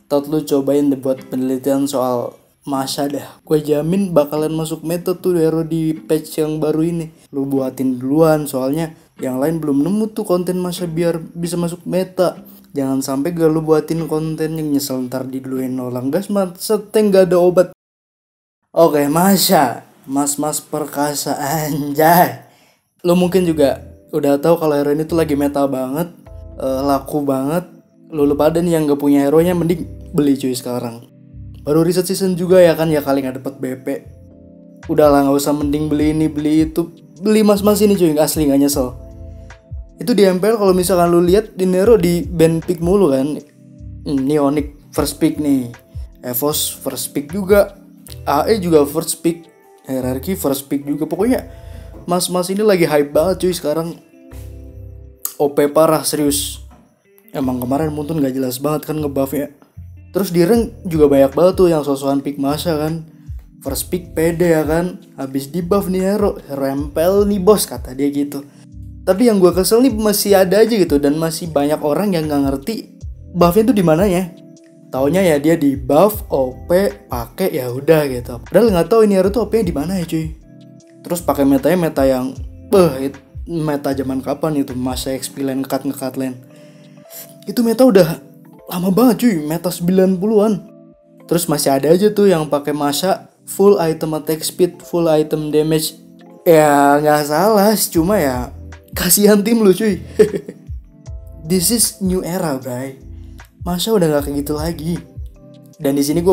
Tot lu cobain deh buat penelitian soal Masha dah. Gue jamin bakalan masuk meta tuh hero di patch yang baru ini. Lu buatin duluan soalnya yang lain belum nemu tuh konten Masha biar bisa masuk meta. Jangan sampai gak lu buatin konten yang nyesel ntar diduluin orang. Gas seteng gak ada obat. Oke, Masha, mas-mas perkasa anjay. Lu mungkin juga udah tahu kalau hero ini tuh lagi meta banget, laku banget. Lu pada nih yang gak punya hero-nya mending beli cuy sekarang. Baru reset season juga ya kan, ya kali gak dapet BP. Udahlah gak usah, mending beli ini beli itu. Beli mas-mas ini cuy, asli gak nyesel. Itu di MPL kalau misalkan lu lihat di Nero di band pick mulu kan. Ini Onyx first pick nih, Evos first pick juga, AE juga first pick, Hierarchy first pick juga. Pokoknya mas-mas ini lagi hype banget cuy sekarang. OP parah serius. Emang kemarin Muntun gak jelas banget kan ngebuffnya. Terus di rank juga banyak banget tuh yang sosokan pick Masha kan. First pick pede ya kan. Habis di buff nih hero MPL nih bos, kata dia gitu. Tapi yang gue kesel nih masih ada aja gitu. Dan masih banyak orang yang gak ngerti buffnya tuh di mananya. Taunya ya dia di buff, OP, pakai ya udah gitu. Padahal gak tahu ini hero tuh OP-nya di mana ya cuy. Terus pakai metanya meta yang meta zaman kapan itu, Masha XP lane ngekat lane. Itu meta udah lama banget cuy, meta 90-an. Terus masih ada aja tuh yang pakai Masha full item attack speed, full item damage. Ya nggak salah, cuma ya kasihan tim lu cuy. This is new era, bray. Masha udah nggak kayak gitu lagi. Dan di sini gue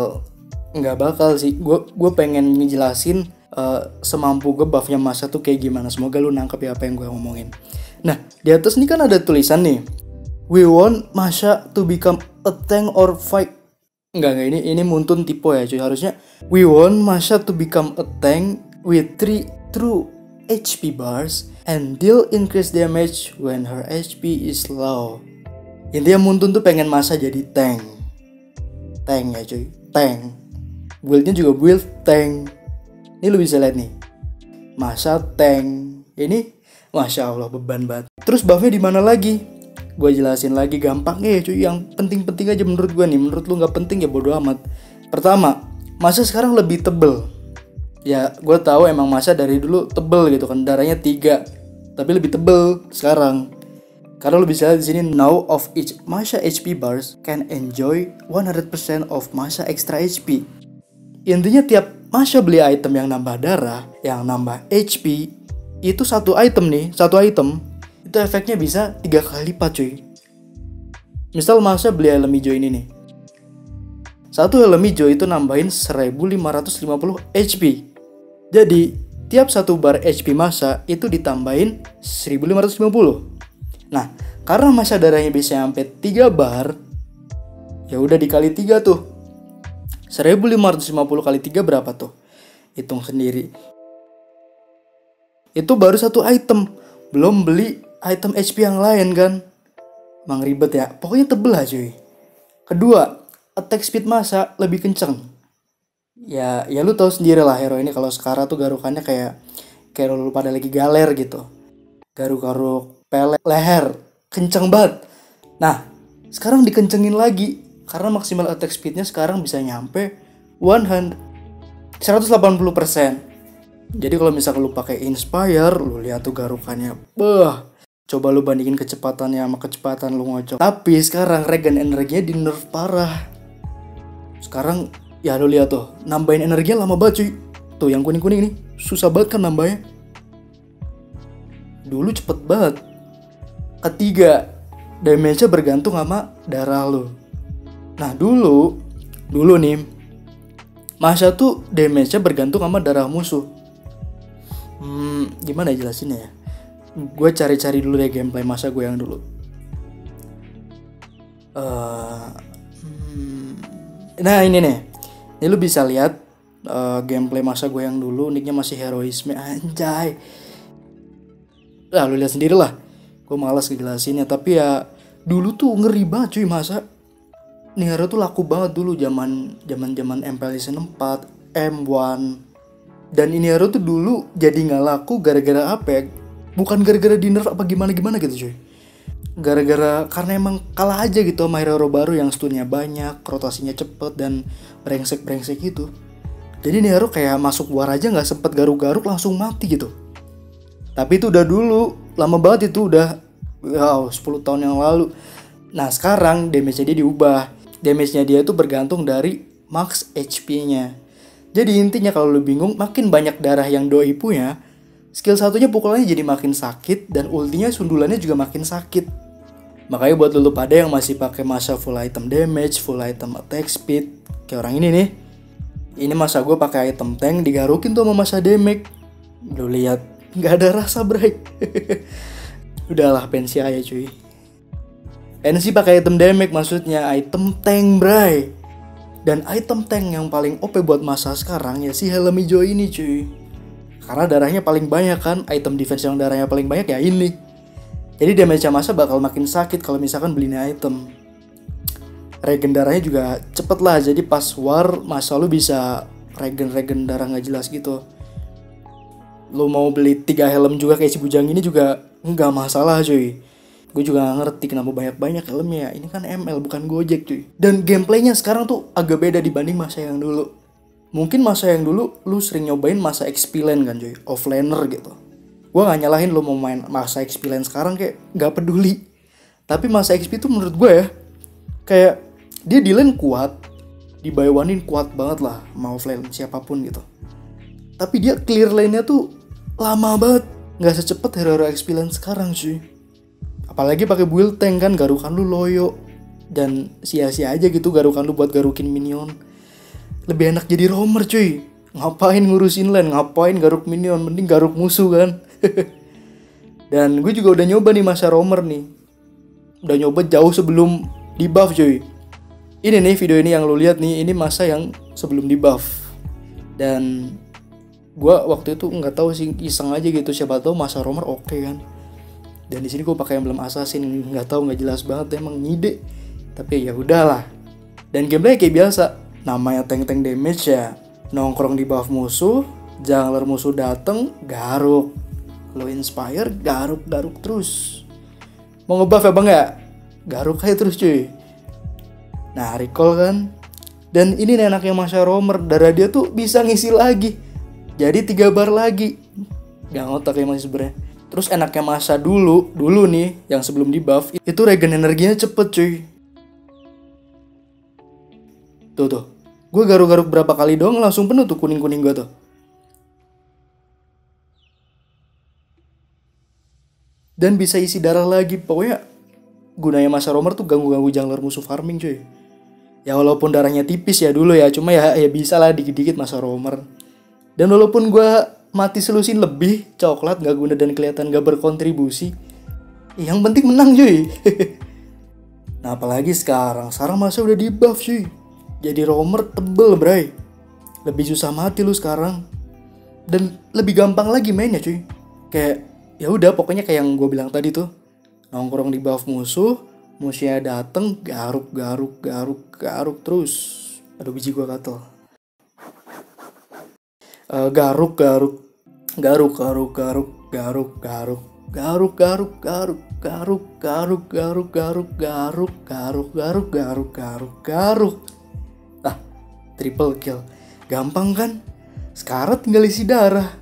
pengen ngejelasin semampu gue buffnya Masha tuh kayak gimana. Semoga lu nangkep ya apa yang gue ngomongin. Nah di atas nih kan ada tulisan nih, we want Masha to become a tank or fight. Enggak, ini Muntun tipe ya cuy. Harusnya we want Masha to become a tank with 3 true HP bars and deal increased damage when her HP is low. Intinya Muntun tuh pengen Masha jadi tank. Tank ya cuy, tank. Build-nya juga build tank. Ini lu bisa lihat nih, Masha tank. Ini Masya Allah beban banget. Terus buffnya di mana lagi? Gue jelasin lagi gampangnya ya cuy. Yang penting-penting aja menurut gue nih. Menurut lu gak penting ya bodo amat. Pertama, Masha sekarang lebih tebel. Ya gue tahu emang Masha dari dulu tebel gitu kan. Darahnya 3, tapi lebih tebel sekarang. Karena lu bisa lihat di sini, now of each Masha HP bars can enjoy 100% of Masha extra HP. Intinya tiap Masha beli item yang nambah darah, yang nambah HP, itu satu item itu efeknya bisa 3 kali lipat cuy. Misal Masha beli helm hijau ini nih, satu helm hijau itu nambahin 1550 HP. Jadi tiap satu bar HP Masha itu ditambahin 1550. Nah karena Masha darahnya bisa sampai 3 bar, ya udah dikali 3 tuh, 1550 kali 3 berapa tuh? Hitung sendiri. Itu baru satu item, belum beli item HP yang lain kan. Emang ribet ya. Pokoknya tebel lah cuy. Kedua, attack speed Masha lebih kenceng. Ya lu tahu sendiri lah hero ini kalau sekarang tuh garukannya kayak lu pada lagi galer gitu. Garuk-garuk leher, kenceng banget. Nah, sekarang dikencengin lagi karena maksimal attack speednya sekarang bisa nyampe 180%. Jadi kalau misalkan lu pakai Inspire, lu lihat tuh garukannya, coba lu bandingin kecepatannya sama kecepatan lu ngocok. Tapi sekarang regen energinya di nerf parah. Sekarang ya lu lihat tuh, nambahin energinya lama banget cuy. Tuh yang kuning-kuning nih, susah banget kan nambahnya. Dulu cepet banget. Ketiga, damage-nya bergantung sama darah lu. Nah dulu nih, Masha tuh damage-nya bergantung sama darah musuh. Gimana ya jelasinnya ya? Gue cari-cari dulu deh gameplay Masha gue yang dulu. Nah ini nih, ini lu bisa lihat gameplay Masha gue yang dulu. Nicknya masih heroisme anjay. Lah lu lihat sendiri lah. Gue malas ngejelasinnya, tapi ya dulu tuh ngeri banget cuy Masha. Nih hero tuh laku banget dulu zaman MPL Season 4, M1. Dan ini hero tuh dulu jadi gak laku gara-gara apa ya? Bukan gara-gara di nerf apa gimana gitu cuy. Gara-gara karena emang kalah aja gitu sama hero baru yang stunnya banyak, rotasinya cepet dan brengsek-brengsek gitu. Jadi nih hero kayak masuk war aja nggak sempet garuk-garuk langsung mati gitu. Tapi itu udah dulu, lama banget itu udah 10 tahun yang lalu. Nah sekarang damage-nya dia diubah. Damage-nya dia itu bergantung dari max HP-nya. Jadi intinya kalau lu bingung, makin banyak darah yang doi punya, skill satunya pukulannya jadi makin sakit dan ultinya sundulannya juga makin sakit. Makanya buat lu pada yang masih pakai masa full item damage, full item attack speed, kayak orang ini nih. Ini masa gue pakai item tank digarukin tuh sama masa damage. Lu lihat, nggak ada rasa bray. Udahlah pensi aja cuy. Pensi pakai item damage maksudnya item tank bray. Dan item tank yang paling OP buat masa sekarang ya si helm hijau ini cuy. Karena darahnya paling banyak kan, item defense yang darahnya paling banyak ya ini. Jadi damage masa bakal makin sakit kalau misalkan beli ini item. Regen darahnya juga cepet lah, jadi pas war masa lu bisa regen darah gak jelas gitu. Lu mau beli 3 helm juga kayak si bujang ini juga nggak masalah cuy. Gue juga gak ngerti kenapa banyak helmnya. Ini kan ML bukan Gojek cuy. Dan gameplaynya sekarang tuh agak beda dibanding masa yang dulu. Mungkin masa yang dulu lu sering nyobain masa XP lane kan cuy, offlaner gitu. Gue gak nyalahin lu mau main masa XP lane sekarang, kayak gak peduli. Tapi masa XP tuh menurut gue ya, kayak dia di lane kuat, di buy one-in kuat banget lah, mau offlane siapapun gitu. Tapi dia clear lane-nya tuh lama banget, gak secepat hero-hero XP lane sekarang cuy. Apalagi pakai build tank kan, garukan lu loyo. Dan sia-sia aja gitu garukan lu buat garukin minion. Lebih enak jadi roamer cuy. Ngapain ngurusin lane, ngapain garuk minion, mending garuk musuh kan. Dan gue juga udah nyoba nih masa roamer nih. Udah nyoba jauh sebelum di buff cuy. Ini nih video ini yang lo lihat nih, ini masa yang sebelum di buff. Dan gue waktu itu nggak tahu sih, iseng aja gitu, siapa tahu masa roamer oke kan. Dan di sini gue pakai emblem assassin, nggak tahu nggak jelas banget emang ngide. Tapi ya udahlah. Dan gameplay kayak biasa, namanya tank damage ya, nongkrong di buff musuh, jungler musuh dateng, garuk. Lo inspire, garuk terus. Mau ngebuff ya bang ya? Garuk aja terus cuy. Nah recall kan. Dan ini nih enaknya masa roamer, darah dia tuh bisa ngisi lagi. Jadi 3 bar lagi. Gak ngotak emang sebenernya. Terus enaknya masa dulu nih yang sebelum di buff, itu regen energinya cepet cuy. Tuh. Gue garuk-garuk berapa kali doang langsung penuh tuh kuning-kuning gue tuh. Dan bisa isi darah lagi. Pokoknya gunanya masa roamer tuh ganggu-ganggu jungler musuh farming cuy. Ya walaupun darahnya tipis ya dulu ya, cuma ya bisa lah dikit-dikit masa roamer. Dan walaupun gue mati selusin lebih, coklat gak guna dan kelihatan gak berkontribusi, yang penting menang cuy. Nah apalagi sekarang masa udah di buff cuy. Jadi roamer tebel bray. Lebih susah mati lu sekarang. Dan lebih gampang lagi mainnya cuy. Kayak ya udah pokoknya kayak yang gue bilang tadi tuh, nongkrong di buff musuhnya dateng, garuk terus. Aduh biji gue gatel. Garuk triple kill. Gampang kan? Sekarang tinggal isi darah.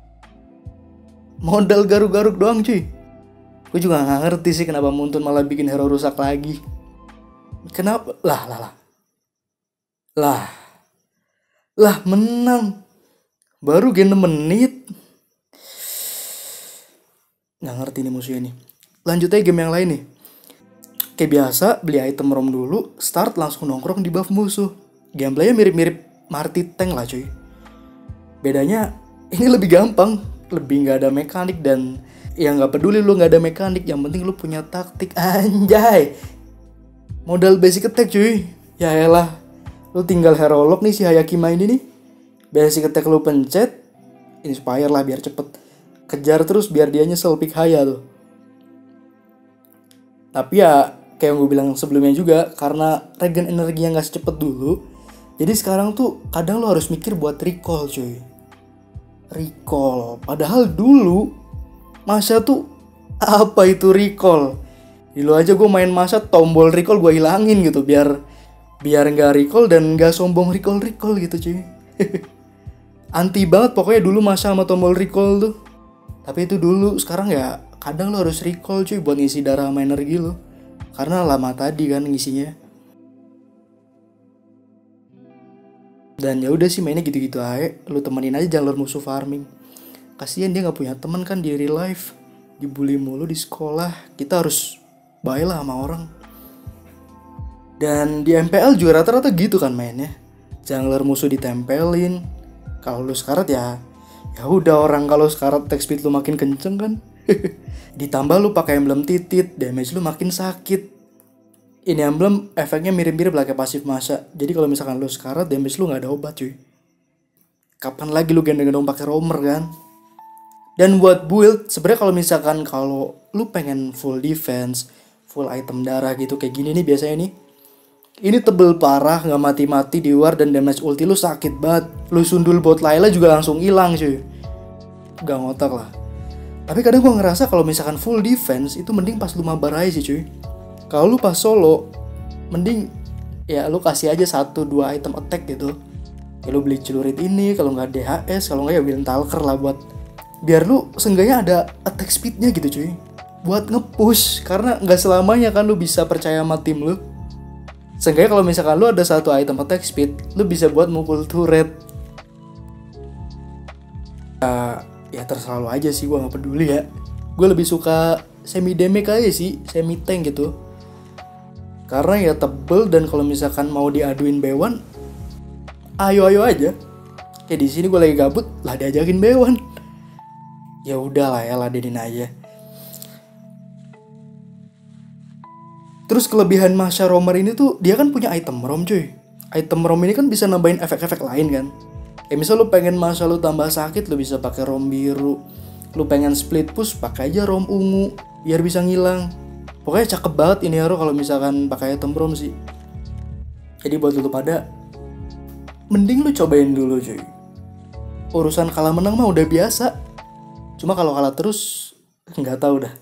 Modal garuk-garuk doang cuy. Gue juga gak ngerti sih kenapa Muntun malah bikin hero rusak lagi. Kenapa? Lah menang. Baru gen 6 menit. Gak ngerti nih musuhnya nih. Lanjut aja game yang lain nih. Kayak biasa beli item rom dulu, start langsung nongkrong di buff musuh. Gameplaynya mirip-mirip Marty Tank lah cuy. Bedanya ini lebih gampang, lebih gak ada mekanik. Dan ya gak peduli lu gak ada mekanik, yang penting lu punya taktik. Anjay, modal basic attack cuy. Ya elah, lu tinggal hero lock nih si Hayakima ini nih. Basic attack lu pencet, inspire lah biar cepet. Kejar terus biar dia nyesel pick Haya tuh. Tapi ya kayak yang gue bilang sebelumnya juga, karena regen energinya gak secepat dulu, jadi sekarang tuh kadang lo harus mikir buat recall cuy. Recall. Padahal dulu masa tuh apa itu recall? Dulu aja gue main masa tombol recall gue hilangin gitu biar nggak recall dan nggak sombong recall gitu cuy. Anti banget pokoknya dulu masa sama tombol recall tuh. Tapi itu dulu, sekarang ya kadang lo harus recall cuy buat ngisi darah sama energi lo. Karena lama tadi kan ngisinya. Dan ya udah sih mainnya gitu-gitu aja. Lu temenin aja jalur musuh farming. Kasian dia nggak punya teman kan di real life. Dibully mulu di sekolah. Kita harus baiklah sama orang. Dan di MPL juga rata-rata gitu kan mainnya. Jungler musuh ditempelin. Kalau lu sekarat ya udah, orang kalau sekarat attack speed lu makin kenceng kan. Ditambah lu pakai emblem titit, damage lu makin sakit. Ini emblem efeknya mirip-mirip lah kayak pasif masa. Jadi kalau misalkan lu sekarat, damage lu nggak ada obat cuy. Kapan lagi lu gendong-gendong pakai roamer kan? Dan buat build, sebenarnya kalau misalkan kalau lu pengen full defense, full item darah gitu kayak gini nih biasanya nih. Ini tebel parah, nggak mati-mati di war dan damage ulti lu sakit banget. Lu sundul bot Layla juga langsung hilang cuy. Gak ngotak lah. Tapi kadang gua ngerasa kalau misalkan full defense itu mending pas lu mabar aja sih cuy. Kalau lu pas solo, mending ya lu kasih aja 1-2 item attack gitu. Ya lu beli celurit ini, kalau nggak DHS, kalau nggak ya Wind Talker lah buat biar lu seenggaknya ada attack speednya gitu cuy. Buat nge-push, karena nggak selamanya kan lu bisa percaya sama tim lu. Seenggaknya kalau misalkan lu ada 1 item attack speed, lu bisa buat mukul turret. Ya terserah lu aja sih, gue gak peduli ya. Gue lebih suka semi damage aja sih, semi tank gitu. Karena ya tebel dan kalau misalkan mau diaduin B1, ayo aja. Kayak di sini gue lagi gabut, lah diajakin B1. Ya udahlah ya, ladenin aja. Terus kelebihan Masha Roamer ini tuh dia kan punya item rom cuy. Item rom ini kan bisa nambahin efek-efek lain kan. Kayak misal lu pengen Masha lu tambah sakit, lu bisa pakai rom biru. Lu pengen split push, pakai aja rom ungu biar bisa ngilang. Pokoknya cakep banget ini hero kalau misalkan pakai item rom sih. Jadi buat lu pada, mending lu cobain dulu cuy. Urusan kalah menang mah udah biasa. Cuma kalau kalah terus nggak tahu dah.